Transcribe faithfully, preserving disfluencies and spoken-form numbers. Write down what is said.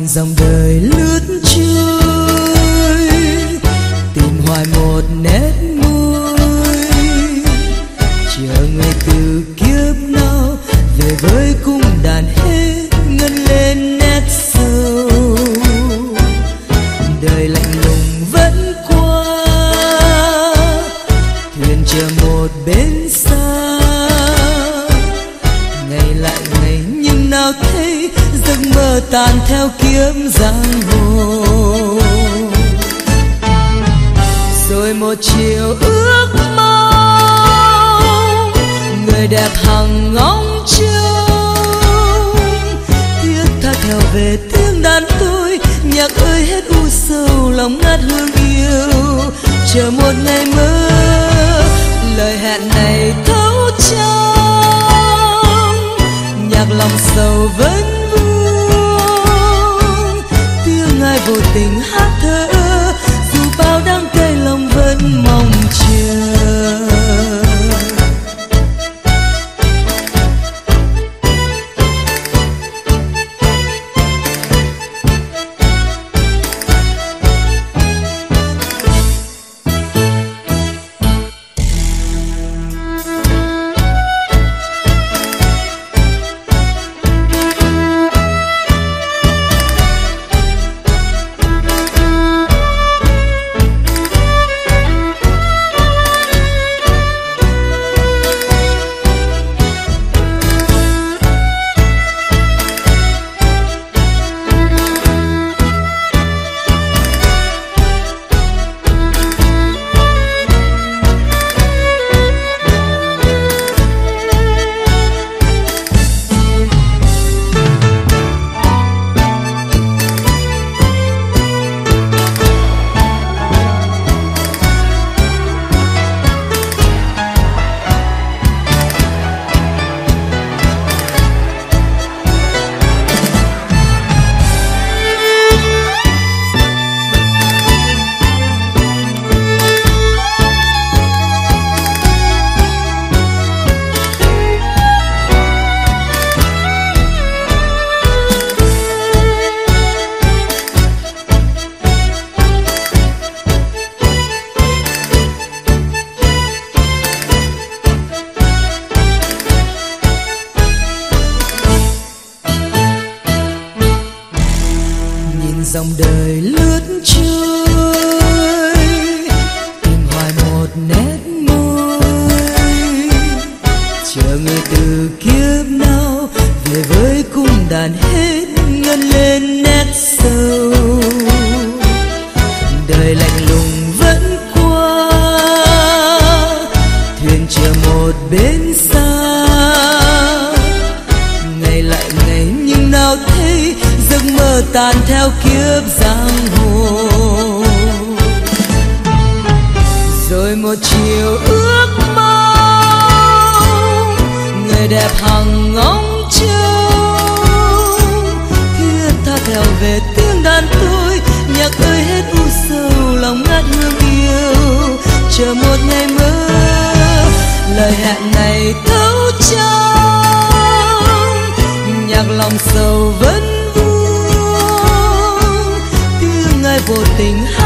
dòng đời lướt trôi, tìm hoài một nét môi, chờ người từ kiếp nào về với cung đàn hết ngân lên nét sâu. Đời lạnh lùng vẫn qua, thuyền chờ một bến xa, ngày lại ngày nhưng nào thấy giấc mơ tàn theo kiếm giang hồ. Rồi một chiều ước mong người đẹp hàng ngóng trông, thiết tha theo về tiếng đàn tôi, nhạc ơi hết u sầu lòng ngát hương yêu. Chờ một ngày mơ, lời hẹn này thấu trong, nhạc lòng sầu vẫn vương, tiếng ai vô tình hát thơ, dù bao đắng cay lòng vẫn mong chờ. Dòng đời lướt trôi, tìm hoài một nét môi, chờ người từ kiếp nào về với cung đàn hết ngân lên nét sâu. Đời lạnh lùng vẫn qua, thuyền chờ một bến xa, ngày lại ngày nhưng nào thấy giấc mơ tàn theo kiếp giang hồ. Rồi một chiều ước mong người đẹp hàng ngóng trông, thiết tha theo về tiếng đàn tôi, nhạc ơi hết u sầu lòng ngát hương yêu. Chờ một ngày mơ, lời hẹn này thấu trong, nhạc lòng sầu vẫn ai vô tình